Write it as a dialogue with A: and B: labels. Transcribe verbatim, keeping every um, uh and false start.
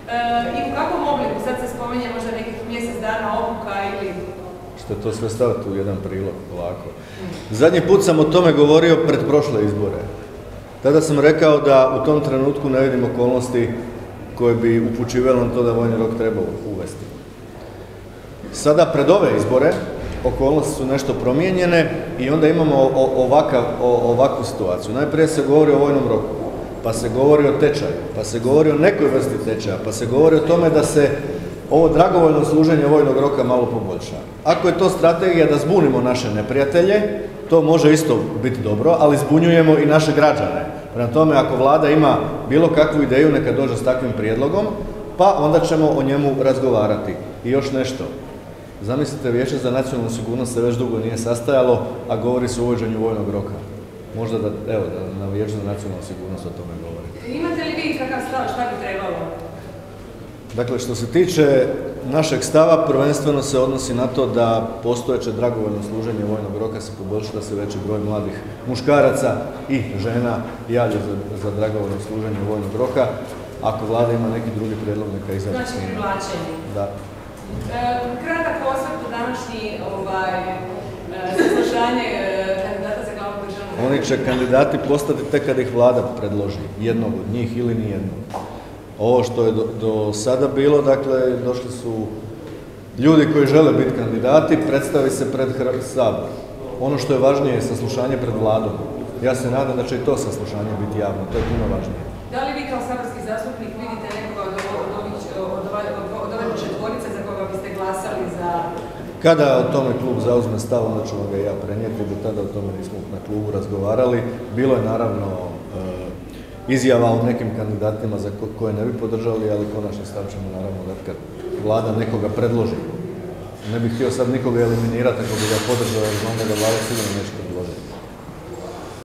A: I u kakvom obliku? Sad se spominje možda nekih mjesec dana obuka ili...
B: Što je to sve staviti u jedan prilog, polako. Zadnji put sam o tome govorio pred prošle izbore. Tada sam rekao da u tom trenutku ne vidim okolnosti koje bi upućivali na to da vojni rok treba uvesti. Sada pred ove izbore okolnosti su nešto promijenjene i onda imamo ovakav, ovakvu situaciju. Najprije se govori o vojnom roku, pa se govori o tečaju, pa se govori o nekoj vrsti tečaja, pa se govori o tome da se ovo dragovoljno služenje vojnog roka malo poboljša. Ako je to strategija da zbunimo naše neprijatelje, to može isto biti dobro, ali zbunjujemo i naše građane. Prema tome, ako vlada ima bilo kakvu ideju, neka dođe s takvim prijedlogom, pa onda ćemo o njemu razgovarati. I još nešto. Zamislite, Vijeće za nacionalnu sigurnost se već dugo nije sastajalo, a govori se o uvođenju vojnog roka. Možda da, evo, da na Vijeću za nacionalnu sigurnost o tome govori.
A: Imate li vi kakav stav, šta bi trebalo?
B: Dakle, što se tiče našeg stava, prvenstveno se odnosi na to da postojeće dragovoljno služenje vojnog roka se poboljša, da se veći broj mladih muškaraca i žena javlja za, za dragovoljno služenje vojnog roka. Ako vlada ima neki drugi prijedlog, neka izađe.
A: Znači privlačenje.
B: Da.
A: E, kratak osvrt u današnji ovaj, saslušanje kandidata za glavnog državnog.
B: Oni će kandidati postati tek kad ih vlada predloži, jednog od njih ili nijednog. Ovo što je do, do sada bilo, dakle, došli su ljudi koji žele biti kandidati, predstavi se pred Saboru. Ono što je važnije je saslušanje pred vladom. Ja se nadam da će i to saslušanje biti javno, to je puno važnije.
A: Da li vi kao saborski zastupnik vidite nekoga od, od, od, od, od ove četvorice za koga biste glasali za...
B: Kada o tome klub zauzme stav, onda ćemo ga ja prenijeti, do tada o tome nismo na klubu razgovarali. Bilo je naravno izjava o nekim kandidatima za koje ne bi podržali, ali konačni stav ćemo naravno dati kad vlada nekoga predloži. Ne bih htio sad nikoga eliminirati ako bi ga podržao, jer znam da ga vlada sigurno neće predložiti.